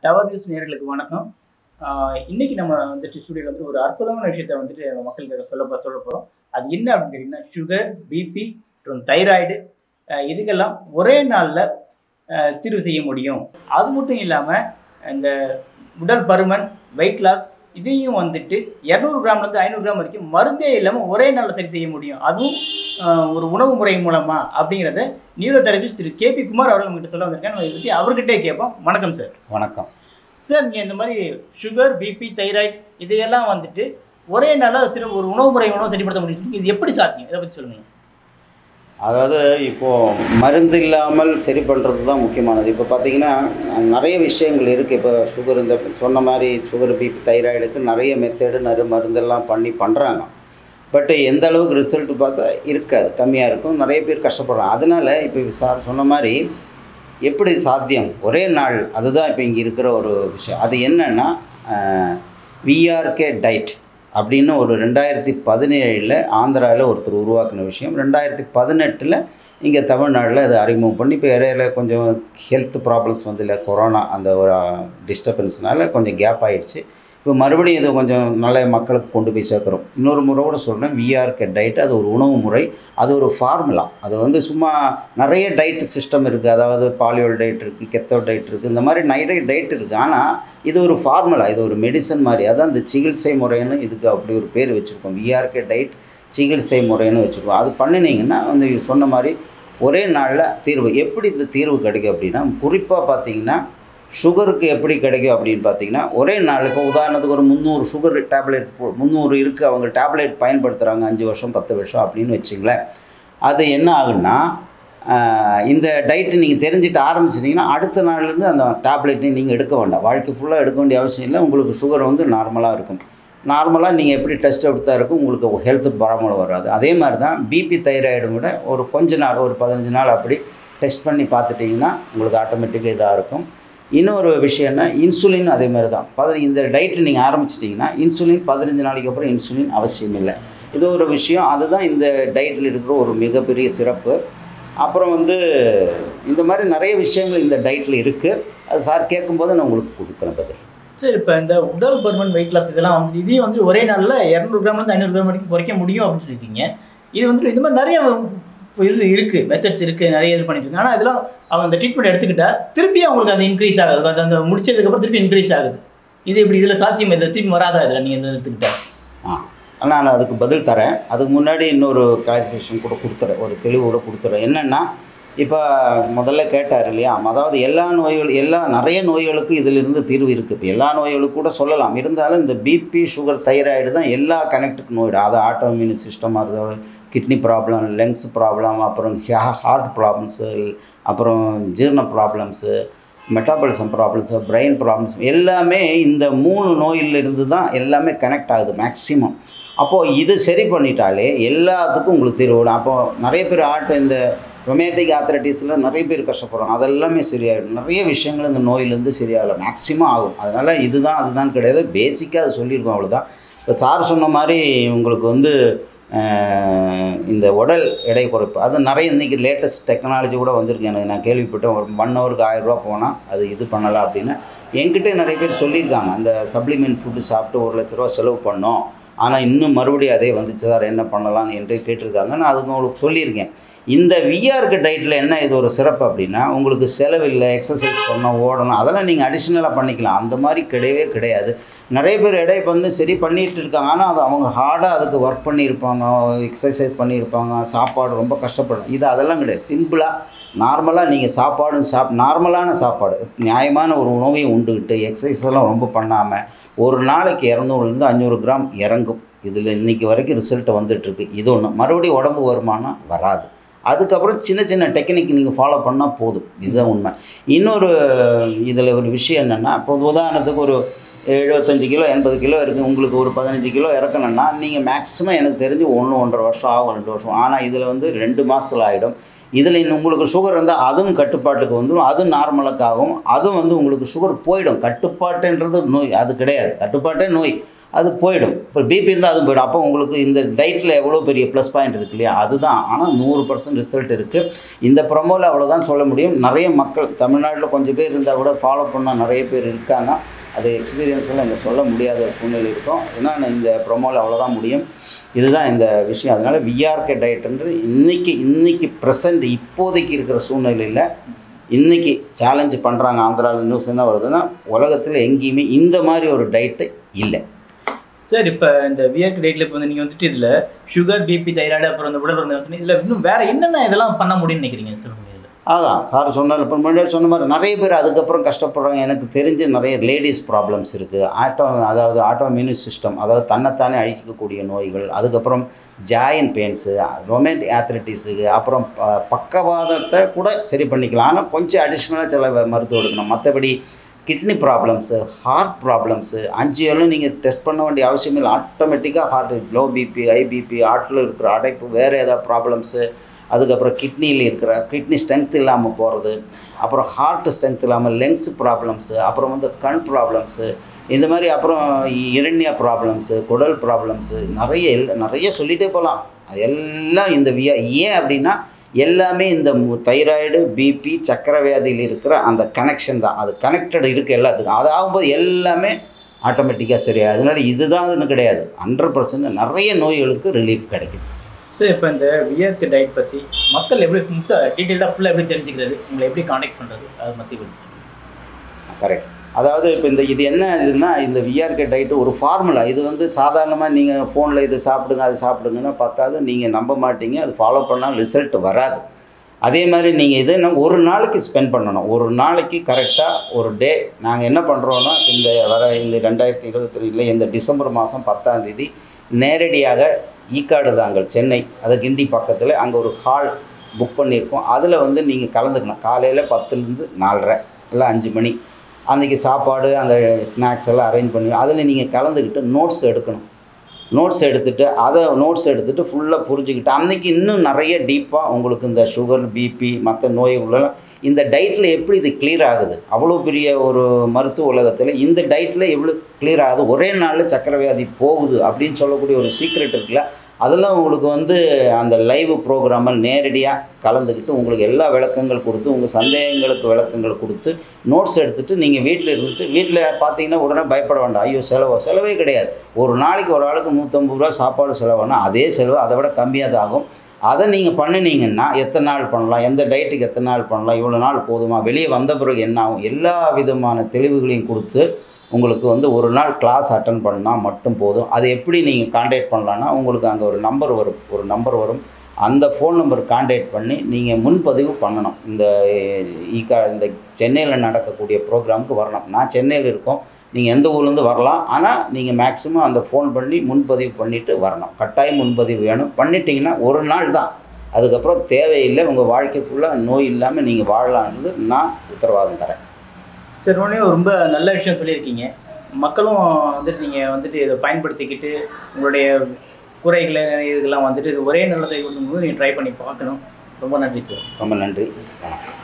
Tower news நேயர்களுக்கு வணக்கம். இன்னைக்கு நம்ம வந்துட்டு ஸ்டுடியோவில் வந்து ஒரு அற்புதமான விஷயத்தை வந்துட்டு நம்ம மக்களுக்கு சொல்ல போகிறோம். அது என்ன அப்படின்னு கேட்டிங்கன்னா, சுகர், பிபி மற்றும் தைராய்டு இதுக்கெல்லாம் ஒரே நாளில் தீர்வு செய்ய முடியும். அது மட்டும் இல்லாமல் இந்த உடல் பருமன், வெயிட் லாஸ் இதையும் வந்துட்டு 200 கிராம்லேருந்து 500 கிராம் வரைக்கும் மருந்தே இல்லாமல் ஒரே நாளில் சரி செய்ய முடியும். அதுவும் ஒரு உணவு முறை மூலமா அப்படிங்கிறத neuro therapist Thiru KP Kumar அவர்கள் நம்மகிட்ட சொல்ல வந்திருக்கேன். நம்ம இதை பற்றி அவர்கிட்டே கேட்போம். வணக்கம் சார். வணக்கம் சார். நீங்கள் இந்த மாதிரி சுகர், பிபி, தைராய்டு இதையெல்லாம் வந்துட்டு ஒரே நாளில் ஒரு உணவு முறை மூலம் சரிப்படுத்த முடியும். இது எப்படி சாத்தியம்? இதை பற்றி சொல்லுங்கள். அதாவது இப்போது மருந்து இல்லாமல் சரி பண்ணுறது தான் முக்கியமானது. இப்போ பார்த்திங்கன்னா நிறைய விஷயங்கள் இருக்குது. இப்போ சுகர், இந்த சொன்ன மாதிரி சுகர், பிபி, தைராய்டுக்கு நிறைய மெத்தடு, நிறைய மருந்தெல்லாம் பண்ணுறாங்க. பட்டு எந்த அளவுக்கு ரிசல்ட் பார்த்தா இருக்காது, கம்மியாக இருக்கும். நிறைய பேர் கஷ்டப்படுறாங்க. அதனால் இப்போ சார் சொன்ன மாதிரி எப்படி சாத்தியம் ஒரே நாள், அதுதான் இப்போ இங்கே இருக்கிற ஒரு விஷயம். அது என்னென்னா VRK Diet அப்படின்னு ஒரு 2017 ஆந்திராவில் ஒருத்தர் உருவாக்கின விஷயம். 2018 இங்கே தமிழ்நாட்டில் அதை அறிமுகம் பண்ணி இப்போ இடையில கொஞ்சம் ஹெல்த் ப்ராப்ளம்ஸ் வந்து இல்லை, கொரோனா அந்த ஒரு டிஸ்டர்பன்ஸ்னால கொஞ்சம் கேப் ஆகிடுச்சு. இப்போ மறுபடியும் இதை கொஞ்சம் நல்ல மக்களுக்கு கொண்டு போய் சேர்க்குறோம். இன்னொரு முறை கூட சொல்கிறேன், VRK Diet அது ஒரு உணவு முறை, அது ஒரு ஃபார்முலா. அது வந்து சும்மா நிறைய டயட் சிஸ்டம் இருக்குது. அதாவது பாலியோ டயட் இருக்குது, கெத்தோ டயட் இருக்குது, இந்த மாதிரி நிறைய டயட் இருக்குது. ஆனால் இது ஒரு ஃபார்முலா, இது ஒரு மெடிசன் மாதிரி. அதான் இந்த சிகிச்சை முறைன்னு இதுக்கு அப்படி ஒரு பேர் வச்சுருக்கோம். VRK Diet சிகிச்சை முறைன்னு வச்சுருக்கோம். அது பண்ணினீங்கன்னா வந்து சொன்ன மாதிரி ஒரே நாளில் தீர்வு. எப்படி இந்த தீர்வு கிடைக்கும் அப்படின்னா, குறிப்பாக பார்த்தீங்கன்னா சுகருக்கு எப்படி கிடைக்கும் அப்படின்னு பார்த்தீங்கன்னா, ஒரே நாள் இப்போ உதாரணத்துக்கு ஒரு 300 சுகர் டேப்லெட் 300 இருக்குது, அவங்க டேப்லெட் பயன்படுத்துகிறாங்க 5 வருஷம் 10 வருஷம் அப்படின்னு வச்சிங்களேன். அது என்ன ஆகுன்னா, இந்த டயட்டு நீங்கள் தெரிஞ்சுட்டு ஆரம்பிச்சிட்டிங்கன்னா அடுத்த நாள்லேருந்து அந்த டேப்லெட்டையும் நீங்கள் எடுக்க வேண்டாம். வாழ்க்கை ஃபுல்லாக எடுக்க வேண்டிய அவசியம் இல்லை. உங்களுக்கு சுகர் வந்து நார்மலாக இருக்கும். நார்மலாக நீங்கள் எப்படி டெஸ்ட் எடுத்தா இருக்கும், உங்களுக்கு ஹெல்த்து ப்ராப்ளம் வராது. அதே மாதிரி தான் பிபி, தைராய்டு கூட ஒரு கொஞ்ச நாள், ஒரு 15 நாள் அப்படி டெஸ்ட் பண்ணி பார்த்துட்டிங்கன்னா உங்களுக்கு ஆட்டோமேட்டிக்காக இதாக இருக்கும். இன்னொரு விஷயம்னா இன்சுலின் அதே மாதிரி தான். இந்த டயட்டு நீங்கள் ஆரம்பிச்சிட்டிங்கன்னா இன்சுலின் 15 நாளைக்கு அப்புறம் இன்சுலின் அவசியம் இல்லை. இது ஒரு விஷயம். அதுதான் இந்த டயட்டில் இருக்கிற ஒரு மிகப்பெரிய சிறப்பு. அப்புறம் வந்து இந்த மாதிரி நிறைய விஷயங்கள் இந்த டயட்டில் இருக்குது. அது சார் கேட்கும்போது நான் உங்களுக்கு கொடுக்குறேன் பதில். சரி, இப்போ இந்த உடல் பருமன், வெயிட் லாஸ் இதெல்லாம் வந்து இதையும் வந்து ஒரே நாளில் 200 கிராம்லேருந்து 500 கிராம் வரைக்கும் குறைக்க முடியும் அப்படின்னு சொல்லியிருக்கீங்க. இது வந்துட்டு இந்த மாதிரி நிறைய இது இருக்குது, மெத்தட்ஸ் இருக்குது, நிறைய இது பண்ணிட்டு இருக்காங்க. ஆனால் இதெல்லாம் அவங்க அந்த ட்ரீட்மெண்ட் எடுத்துக்கிட்டா திருப்பி அவங்களுக்கு அது இன்க்ரீஸ் ஆகுது. அது அந்த முடிச்சதுக்கப்புறம் திருப்பி இன்க்ரீஸ் ஆகுது. இது எப்படி இதில் சாத்தியம்? இதில் திருப்பி வராதா? இதில் நீங்கள் எடுத்துக்கிட்டா? நான் அதுக்கு பதில் தரேன். அதுக்கு முன்னாடி இன்னொரு கிளாரிஃபிகேஷன் கூட கொடுத்துறேன், ஒரு தெளிவோடு கொடுத்துறேன். என்னென்னா, இப்போ முதல்ல கேட்டார் இல்லையா, அதாவது நிறைய நோய்களுக்கு இதிலிருந்து தீர்வு இருக்குது. இப்போ எல்லா நோய்களுக்கும் கூட சொல்லலாம். இருந்தாலும் இந்த பிபி, சுகர், தைராய்டு தான் எல்லா கனெக்டட் நோய்டு. அது ஆட்டோமியூன் சிஸ்டமாக இருந்தால் கிட்னி ப்ராப்ளம், லங்ஸ் ப்ராப்ளம், அப்புறம் ஹார்ட் ப்ராப்ளம்ஸு, அப்புறம் ஜீரண problems, metabolism problems, brain problems எல்லாமே இந்த 3 நோயிலிருந்து தான் எல்லாமே கனெக்ட் ஆகுது மேக்ஸிமம். அப்போது இது சரி பண்ணிட்டாலே எல்லாத்துக்கும் உங்களுக்கு தீர்வு. அப்போது நிறைய பேர் இந்த ரொமேட்டிக் ஆர்த்ரைட்டிஸில் நிறைய பேர் கஷ்டப்படுறாங்க. அதெல்லாமே சரியாயிடும். நிறைய விஷயங்கள் இந்த நோயிலேருந்து சரியாகலை, மேக்ஸிமம் ஆகும். அதனால் இதுதான் அதுதான் கிடையாது, பேசிக்காக அது சொல்லியிருக்கோம், அவ்வளோதான். இப்போ சார் சொன்ன மாதிரி உங்களுக்கு வந்து இந்த உடல் எடை குறைப்பு அது நிறைய இன்றைக்கி லேட்டஸ்ட் டெக்னாலஜி கூட வந்திருக்கு. எனக்கு நான் கேள்விப்பட்டேன், ஒரு 1 ஹவருக்கு 1000 ரூபா போனால் அது இது பண்ணலாம் அப்படின்னு என்கிட்ட நிறைய பேர் சொல்லியிருக்காங்க. அந்த சப்ளிமெண்ட் ஃபுட்டு சாப்பிட்டு 1 லட்ச ரூபா செலவு பண்ணோம், ஆனால் இன்னும் மறுபடியும் அதே வந்துச்சு சார், என்ன பண்ணலான்னு என்று கேட்டிருக்காங்க. நான் அதுக்கு உங்களுக்கு சொல்லியிருக்கேன். இந்த VRK டயட்டில் என்ன இது ஒரு சிறப்பு அப்படின்னா, உங்களுக்கு செலவில்லை, எக்ஸசைஸ் பண்ணணும், ஓடணும், அதெல்லாம் நீங்கள் அடிஷ்னலாக பண்ணிக்கலாம். அந்த மாதிரி கிடையவே கிடையாது. நிறைய பேர் எடை வந்து சரி பண்ணிகிட்டு இருக்காங்க. ஆனால் அது அவங்க ஹார்டாக அதுக்கு ஒர்க் பண்ணியிருப்பாங்க, எக்ஸசைஸ் பண்ணியிருப்பாங்க, சாப்பாடு ரொம்ப கஷ்டப்படும். இது அதெல்லாம் கிடையாது. சிம்பிளாக நார்மலாக நீங்கள் நார்மலான சாப்பாடு, நியாயமான ஒரு உணவையும் உண்டுக்கிட்டு எக்ஸசைஸ் எல்லாம் ரொம்ப பண்ணாமல் ஒரு நாளைக்கு 200லேருந்து 500 கிராம் இறங்கும். இதில் இன்றைக்கி வரைக்கும் ரிசல்ட்டு வந்துட்டுருக்கு. இது ஒன்று. மறுபடியும் உடம்பு வருமானம் வராது. அதுக்கப்புறம் சின்ன சின்ன டெக்னிக் நீங்கள் ஃபாலோ பண்ணால் போதும். இதுதான் உண்மை. இன்னொரு இதில் ஒரு விஷயம் என்னென்னா, இப்போ உதாரணத்துக்கு ஒரு 75 கிலோ 80 கிலோ இருக்குது, உங்களுக்கு ஒரு 15 கிலோ இறக்கணுன்னா நீங்கள் மேக்ஸிமம் எனக்கு தெரிஞ்சு 1-1.5 வருஷம் ஆகும், 2 வருஷம். ஆனால் இதில் வந்து 2 மாதத்தில் ஆகிடும். இதில் உங்களுக்கு சுகர் இருந்தால் அதுவும் கட்டுப்பாட்டுக்கு வந்துடும், அது நார்மலுக்கு ஆகும். அதுவும் வந்து உங்களுக்கு சுகர் போயிடும். கட்டுப்பாட்டுன்றது நோய் அது கிடையாது, கட்டுப்பாட்டே நோய். அது போயிடும். இப்போ பிபி இருந்தால் அதுவும் போயிடும். அப்போ உங்களுக்கு இந்த டயட்டில் எவ்வளோ பெரிய ப்ளஸ் பாயிண்ட் இருக்கு இல்லையா? அதுதான். ஆனால் 100% ரிசல்ட் இருக்குது. இந்த ப்ரொமோவில் அவ்வளோதான் சொல்ல முடியும். நிறைய மக்கள் தமிழ்நாட்டில் கொஞ்சம் பேர் இருந்தால் கூட ஃபாலோ பண்ண நிறைய பேர் இருக்காங்க. அது எக்ஸ்பீரியன்ஸ் எல்லாம் இங்கே சொல்ல முடியாத சூழ்நிலை இருக்கும். ஏன்னா இந்த ப்ரொமோவில் அவ்வளோதான் முடியும். இதுதான் இந்த விஷயம். அதனால் விஆர்கே டயட்ன்றது இன்றைக்கி ப்ரெசண்ட் இப்போதைக்கு இருக்கிற சூழ்நிலையில் இன்றைக்கி சேலஞ்சு பண்ணுறாங்க. ஆந்திராவில் நியூஸ் என்ன வருதுன்னா, உலகத்தில் எங்கேயுமே இந்த மாதிரி ஒரு டயட்டு இல்லை. சார் இப்போ இந்த விஆர்கே டயட்டில் இப்போ வந்து நீங்கள் வந்துட்டு இதில் சுகர், பிபி, தைராய்டு, அப்புறம் இந்த உடல் இதில் இன்னும் வேறு என்னென்ன இதெல்லாம் பண்ண முடியும்னு நினைக்கிறீங்க சார்? அதான் சார் சொன்னார். இப்போ முன்னாடி சொன்ன மாதிரி நிறைய பேர் அதுக்கப்புறம் கஷ்டப்படுறாங்க. எனக்கு தெரிஞ்சு நிறைய லேடிஸ் ப்ராப்ளம்ஸ் இருக்குது. அதாவது ஆட்டோமியூன் சிஸ்டம், அதாவது தன்னைத்தானே அழிக்கக்கூடிய நோய்கள், அதுக்கப்புறம் ஜாயின் பெயின்ஸு, ரொமேட்டிக் ஆத்ரைட்டிஸுக்கு, அப்புறம் பக்கவாதத்தை கூட சரி பண்ணிக்கலாம். ஆனால் கொஞ்சம் அடிஷ்னலாக சில மருத்துவம் எடுக்கணும். மற்றபடி கிட்னி ப்ராப்ளம்ஸு, ஹார்ட் ப்ராப்ளம்ஸு, அஞ்சியெல்லாம் நீங்கள் டெஸ்ட் பண்ண வேண்டிய அவசியம் இல்லை. ஆட்டோமேட்டிக்காக heart, low BP, high BP, ஹார்ட்டில் இருக்கிற அடைப்பு, வேறு ஏதாவது ப்ராப்ளம்ஸு, அதுக்கப்புறம் கிட்னியில் இருக்கிற கிட்னி ஸ்ட்ரென்த் இல்லாமல் போகிறது, அப்புறம் ஹார்ட் ஸ்ட்ரென்த் இல்லாமல் லெங்ஸ் ப்ராப்ளம்ஸு, அப்புறம் வந்து கண் ப்ராப்ளம்ஸு, இந்த மாதிரி, அப்புறம் இரண்யா ப்ராப்ளம்ஸு, குடல் ப்ராப்ளம்ஸு, நிறைய சொல்லிகிட்டே போகலாம். அது எல்லாம் இந்த ஏன் அப்படின்னா எல்லாமே இந்த தைராய்டு, பிபி, சக்கரை வியாதியில் இருக்கிற அந்த கனெக்ஷன் தான். அது கனெக்டட் இருக்குது எல்லாத்துக்கும். அது ஆகும்போது எல்லாமே ஆட்டோமேட்டிக்காக சரியாக. அதனால இதுதான் கிடையாது. 100% நிறைய நோய்களுக்கு ரிலீஃப் கிடைக்குது. சார் இப்போ இந்த விஆர்கே டயட் பற்றி மக்கள் எப்படி டீட்டெயிலாக ஃபுல்லாக எப்படி தெரிஞ்சுக்கிறது, உங்களை எப்படி காண்டாக்ட் பண்ணுறது, அதை பற்றி கரெக்ட். அதாவது இப்போ இது என்ன இதுன்னா, இந்த விஆர்கே டயட்டு ஒரு ஃபார்முலா. இது வந்து சாதாரணமாக நீங்கள் ஃபோனில் இது சாப்பிடுங்க அது சாப்பிடுங்கன்னா பார்த்தாது, நீங்கள் நம்ப மாட்டீங்க. அது ஃபாலோ பண்ணால் ரிசல்ட் வராது. அதே மாதிரி நீங்கள் இது ஒரு நாளைக்கு ஸ்பெண்ட் பண்ணணும். ஒரு நாளைக்கு கரெக்டாக ஒரு டே நாங்கள் என்ன பண்ணுறோன்னா, இந்த 2023 இந்த டிசம்பர் மாதம் 10ஆம் தேதி நேரடியாக ஈக்காடு தாங்கல், சென்னை, அது கிண்டி பக்கத்தில், அங்கே ஒரு ஹால் புக் பண்ணியிருக்கோம். அதில் வந்து நீங்கள் கலந்துக்கணும். காலையில் 10லேருந்து 4:30 இல்லை 5 மணி அன்றைக்கி சாப்பாடு, அந்த ஸ்நாக்ஸ் எல்லாம் அரேஞ்ச் பண்ணி அதில் நீங்கள் கலந்துக்கிட்டு நோட்ஸ் எடுக்கணும். நோட்ஸ் எடுத்துகிட்டு ஃபுல்லாக புரிஞ்சுக்கிட்டு அன்றைக்கி இன்னும் நிறைய டீப்பாக உங்களுக்கு இந்த சுகர், பிபி, மற்ற நோய்களெல்லாம் இந்த டயட்டில் எப்படி இது கிளியர் ஆகுது, அவ்வளோ பெரிய ஒரு மருத்துவ உலகத்தில் இந்த டயட்டில் எவ்வளோ கிளியர் ஆகுது, ஒரே நாளில் சக்கரை வியாதி போகுது அப்படின்னு சொல்லக்கூடிய ஒரு சீக்ரெட் இருக்குல்ல, அதெல்லாம் உங்களுக்கு வந்து அந்த லைவ் ப்ரோக்ராமில் நேரடியாக கலந்துக்கிட்டு உங்களுக்கு எல்லா விளக்கங்கள் கொடுத்து, உங்கள் சந்தேகங்களுக்கு விளக்கங்கள் கொடுத்து, நோட்ஸ் எடுத்துகிட்டு நீங்கள் வீட்டில் இருந்துட்டு, வீட்டில் பார்த்தீங்கன்னா உடனே பயப்பட வேண்டாம். ஐயோ செலவே கிடையாது. ஒரு நாளைக்கு ஒரு ஆளுக்கு 150 ரூபா சாப்பாடு செலவுனா அதே செலவு அதை விட கம்மியாக தான் ஆகும். அதை நீங்கள் பண்ணினீங்கன்னா எத்தனை நாள் பண்ணலாம், எந்த டயட்டுக்கு எத்தனை நாள் பண்ணலாம், இவ்வளோ நாள் போதுமா, வெளியே வந்த பிறகு என்ன ஆகும், எல்லா விதமான தெளிவுகளையும் கொடுத்து உங்களுக்கு வந்து ஒரு நாள் கிளாஸ் அட்டன் பண்ணால் மட்டும் போதும். அது எப்படி நீங்கள் கான்டாக்ட் பண்ணலான்னா, உங்களுக்கு அங்கே ஒரு நம்பர் வரும். அந்த ஃபோன் நம்பர் கான்டாக்ட் பண்ணி நீங்கள் முன்பதிவு பண்ணணும். இந்த சென்னையில் நடக்கக்கூடிய ப்ரோக்ராமுக்கு வரணும். நான் சென்னையில் இருக்கோம், நீங்கள் எந்த ஊர்லேருந்து வரலாம். ஆனால் நீங்கள் மேக்ஸிமம் அந்த ஃபோன் பண்ணி முன்பதிவு பண்ணிவிட்டு வரணும். கட்டாயம் முன்பதிவு வேணும். பண்ணிட்டீங்கன்னா ஒரு நாள் தான், அதுக்கப்புறம் தேவையில்லை. உங்கள் வாழ்க்கை ஃபுல்லாக நோய் இல்லாமல் நீங்கள் வாழலான்றது நான் உத்தரவாதம் தரேன். சார் உடனே ரொம்ப நல்ல விஷயம் சொல்லியிருக்கீங்க. மக்களும் வந்துட்டு நீங்கள் வந்துட்டு இதை பயன்படுத்திக்கிட்டு உங்களுடைய குறைகளை இதெல்லாம் வந்துட்டு இது ஒரே நல்லதை கொடுக்கும்போது நீங்கள் ட்ரை பண்ணி பார்க்கணும். ரொம்ப நன்றி சார். ரொம்ப நன்றி.